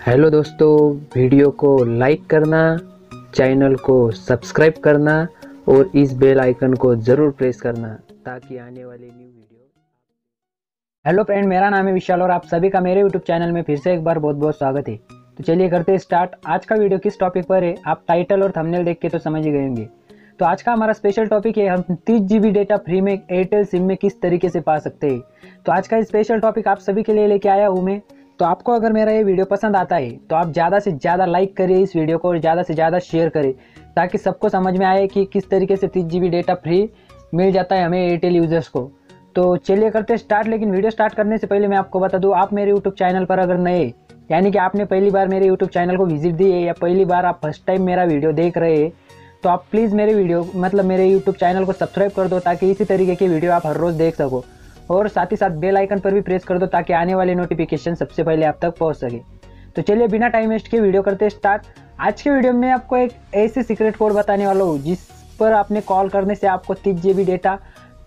Hello दोस्तों, video को like करना, चैनल को सब्सक्राइब करना और इस बेल आइकन को ज़रूर प्रेस करना ताकि आने वाली न्यू वीडियो। हेलो फ्रेंड, मेरा नाम है विशाल और आप सभी का मेरे यूट्यूब चैनल में फिर से एक बार बहुत बहुत स्वागत है। तो चलिए करते हैं स्टार्ट। आज का वीडियो किस टॉपिक पर है आप टाइटल और थंबनेल देख के तो समझ ही गए होंगे। तो आज का हमारा स्पेशल टॉपिक है हम 30 GB डेटा फ्री में एयरटेल सिम में किस तरीके से पा सकते हैं। तो आज का स्पेशल टॉपिक आप सभी के लिए लेके आया हूँ मैं। तो आपको अगर मेरा ये वीडियो पसंद आता है तो आप ज़्यादा से ज़्यादा लाइक करिए इस वीडियो को और ज़्यादा से ज़्यादा शेयर करें ताकि सबको समझ में आए कि किस तरीके से 30 GB डेटा फ्री मिल जाता है हमें एयरटेल यूज़र्स को। तो चलिए करते हैं स्टार्ट। लेकिन वीडियो स्टार्ट करने से पहले मैं आपको बता दूं, आप मेरे यूट्यूब चैनल पर अगर नए यानी कि आपने पहली बार मेरे यूट्यूब चैनल को विजिट दी है या पहली बार आप फर्स्ट टाइम मेरा वीडियो देख रहे हैं तो आप प्लीज़ मेरे यूट्यूब चैनल को सब्सक्राइब कर दो ताकि इसी तरीके की वीडियो आप हर रोज़ देख सको और साथ ही साथ बेल आइकन पर भी प्रेस कर दो ताकि आने वाले नोटिफिकेशन सबसे पहले आप तक पहुँच सके। तो चलिए बिना टाइम वेस्ट के वीडियो करते हैं स्टार्ट। आज के वीडियो में आपको एक ऐसी सीक्रेट कोड बताने वाला हूँ जिस पर आपने कॉल करने से आपको 30 GB डेटा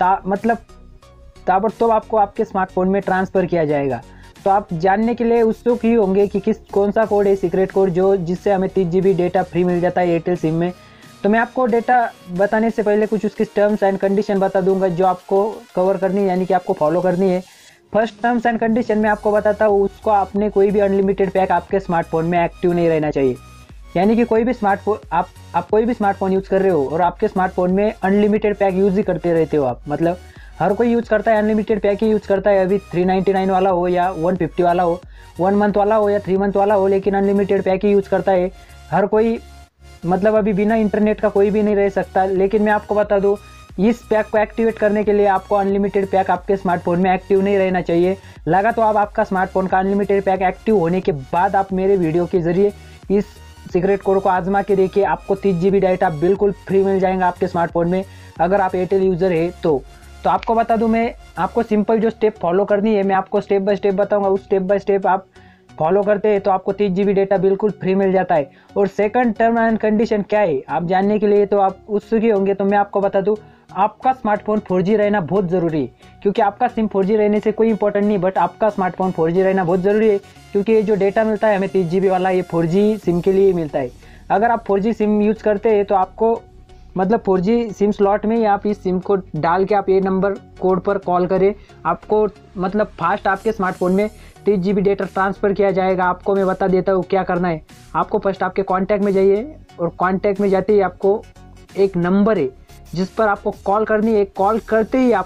ताबड़तोड़ आपको आपके स्मार्टफोन में ट्रांसफ़र किया जाएगा। तो आप जानने के लिए उत्सुक ही होंगे कि कौन सा कोड है सीक्रेट कोड जिससे हमें 30 GB डेटा फ्री मिल जाता है एयरटेल सिम में। तो मैं आपको डेटा बताने से पहले कुछ उसकी टर्म्स एंड कंडीशन बता दूंगा जो आपको कवर करनी है यानी कि आपको फॉलो करनी है। फर्स्ट टर्म्स एंड कंडीशन में आपको बताता हूँ उसको आपने कोई भी अनलिमिटेड पैक आपके स्मार्टफोन में एक्टिव नहीं रहना चाहिए। यानी कि कोई भी स्मार्टफोन आप कोई भी स्मार्टफोन यूज़ कर रहे हो और आपके स्मार्टफोन में अनलिमिटेड पैक यूज़ ही करते रहते हो आप, मतलब हर कोई यूज़ करता है अनलिमिटेड पैक ही यूज़ करता है। अभी 399 वाला हो या 150 वाला हो, 1 मंथ वाला हो या 3 मंथ वाला हो, लेकिन अनलिमिटेड पैक ही यूज़ करता है हर कोई। मतलब अभी बिना इंटरनेट का कोई भी नहीं रह सकता। लेकिन मैं आपको बता दूं इस पैक को एक्टिवेट करने के लिए आपको अनलिमिटेड पैक आपके स्मार्टफोन में एक्टिव नहीं रहना चाहिए। लगा तो आपका स्मार्टफोन का अनलिमिटेड पैक एक्टिव होने के बाद आप मेरे वीडियो के ज़रिए इस सीक्रेट कोड को आजमा के देखिए, आपको 30 GB डाटा बिल्कुल फ्री मिल जाएगा आपके स्मार्टफोन में अगर आप एयरटेल यूज़र है तो आपको बता दूं मैं आपको सिंपल जो स्टेप फॉलो करनी है मैं आपको स्टेप बाय स्टेप बताऊंगा। उस स्टेप बाय स्टेप आप फॉलो करते हैं तो आपको 30 GB डेटा बिल्कुल फ्री मिल जाता है। और सेकंड टर्म एंड कंडीशन क्या है आप जानने के लिए तो आप उत्सुक ही होंगे। तो मैं आपको बता दूं आपका स्मार्टफोन 4G रहना बहुत ज़रूरी है, क्योंकि आपका सिम 4G रहने से कोई इंपॉर्टेंट नहीं, बट आपका स्मार्टफोन 4G रहना बहुत ज़रूरी है क्योंकि ये जो डेटा मिलता है हमें 30 GB वाला ये 4G सिम के लिए मिलता है। अगर आप 4G सिम यूज़ करते हैं तो आपको मतलब 4G सिम स्लॉट में आप इस सिम को डाल के आप ये नंबर कोड पर कॉल करें, आपको मतलब फास्ट आपके स्मार्टफोन में 30 GB डेटा ट्रांसफ़र किया जाएगा। आपको मैं बता देता हूँ क्या करना है। आपको फर्स्ट आपके कॉन्टैक्ट में जाइए और कॉन्टैक्ट में जाते ही आपको एक नंबर है जिस पर आपको कॉल करनी है। कॉल करते ही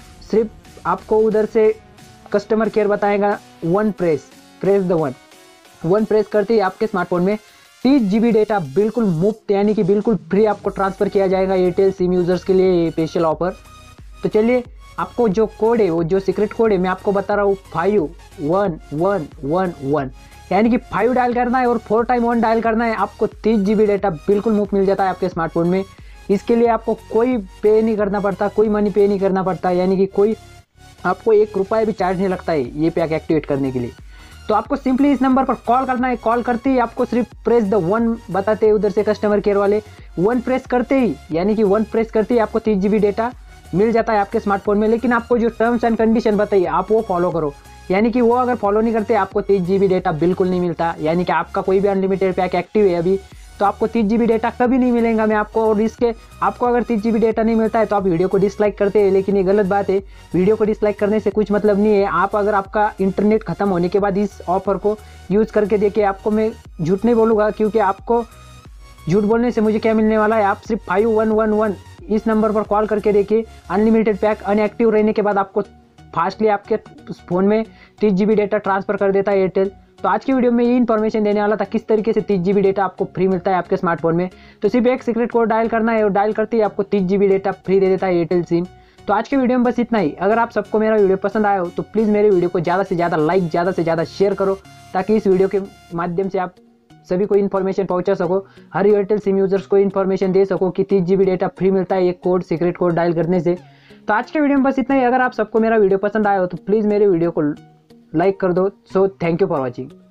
आपको उधर से कस्टमर केयर बताएगा प्रेस द वन प्रेस करते ही आपके स्मार्टफोन में 30 GB डेटा बिल्कुल मुफ्त यानी कि बिल्कुल फ्री आपको ट्रांसफ़र किया जाएगा एयरटेल सिम यूज़र्स के लिए ये स्पेशल ऑफर। तो चलिए आपको जो कोड है वो जो सीक्रेट कोड है मैं आपको बता रहा हूँ 511111 यानी कि 5 डायल करना है और 4 टाइम 1 डायल करना है। आपको 30 GB डेटा बिल्कुल मुफ्त मिल जाता है आपके स्मार्टफोन में। इसके लिए आपको कोई पे नहीं करना पड़ता, कोई मनी पे नहीं करना पड़ता, यानी कि कोई आपको 1 रुपया भी चार्ज नहीं लगता है ये पैक एक्टिवेट करने के लिए। तो आपको सिंपली इस नंबर पर कॉल करना है। कॉल करते ही आपको सिर्फ प्रेस द 1 बताते हैं उधर से कस्टमर केयर वाले। 1 प्रेस करते ही यानी कि 1 प्रेस करते ही आपको 30 GB डेटा मिल जाता है आपके स्मार्टफोन में। लेकिन आपको जो टर्म्स एंड कंडीशन बताइए आप वो फॉलो करो, यानी कि वो अगर फॉलो नहीं करते आपको 30 GB डेटा बिल्कुल नहीं मिलता। यानी कि आपका कोई भी अनलिमिटेड पैक एक्टिव है अभी तो आपको 30 GB डेटा कभी नहीं मिलेगा मैं आपको। और आपको अगर 30 GB डेटा नहीं मिलता है तो आप वीडियो को डिसलाइक करते हैं, लेकिन ये गलत बात है। वीडियो को डिसलाइक करने से कुछ मतलब नहीं है। आप अगर आपका इंटरनेट खत्म होने के बाद इस ऑफर को यूज़ करके देखिए, आपको मैं झूठ नहीं बोलूँगा क्योंकि आपको झूठ बोलने से मुझे क्या मिलने वाला है। आप सिर्फ 5111 इस नंबर पर कॉल करके देखिए। अनलिमिटेड पैक अनएक्टिव रहने के बाद आपको फास्टली आपके फ़ोन में 30 GB डेटा ट्रांसफ़र कर देता है एयरटेल। तो आज की वीडियो में ये इन्फॉर्मेशन देने वाला था किस तरीके से 30 GB डेटा आपको फ्री मिलता है आपके स्मार्टफोन में। तो सिर्फ एक सीक्रेट कोड डायल करना है और डायल करते ही आपको 30 GB डेटा फ्री दे देता है एयरटेल सिम। तो आज के वीडियो में बस इतना ही। अगर आप सबको मेरा वीडियो पसंद आया हो तो प्लीज़ मेरे वीडियो को ज़्यादा से ज़्यादा लाइक, ज़्यादा से ज़्यादा शेयर करो ताकि इस वीडियो के माध्यम से आप सभी को इन्फॉर्मेशन पहुंचा सको, हर एयरटेल सिम यूज़र्स को इन्फॉर्मेशन दे सको कि 30 GB डेटा फ्री मिलता है एक कोड सीक्रेट कोड डायल करने से। तो आज के वीडियो में बस इतना ही। अगर आप सबको मेरा वीडियो पसंद आया हो तो प्लीज़ मेरे वीडियो को लाइक कर दो। So thank you for watching.